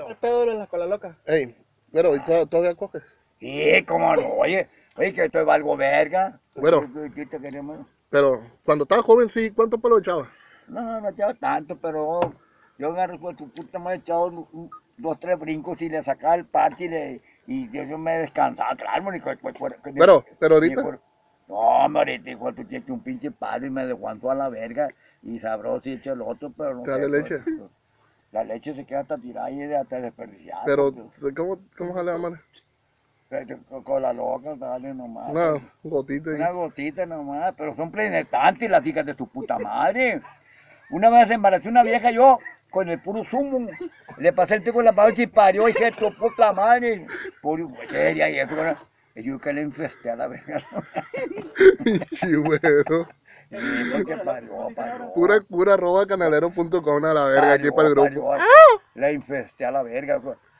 El pedo de la cola loca. Ey, pero ¿y todavía coges? Sí, cómo no, oye, que esto es algo verga. Bueno. ¿Qué te queremos? Pero cuando estabas joven, sí, ¿cuánto pelo echabas? No echaba tanto, pero yo agarro con tu puta madre, echaba dos, tres brincos y le sacaba el parche y yo me descansaba, claro, ni Pero ahorita, no, hombre, ahorita igual tú tienes un pinche palo y me desguanto a la verga y sabroso y echo el otro, pero no te dale sé, leche. pues, la leche se queda hasta tirada y hasta desperdiciada. Pero, Pues, ¿cómo se le llama? con la loca, dale nomás. Una gotita Una ahí. gotita nomás, pero son penetrantes las hijas de tu puta madre. Una vez embaracé una vieja yo con el puro zumo. Le pasé el pico en la panza y parió, hija de tu puta madre. Puro seria y eso. Y yo que le infesté a la verga. Chihuero. Sí, porque parió. Pura arroba canalero.com a la verga aquí Parió, para el grupo. parió. La infesté a la verga.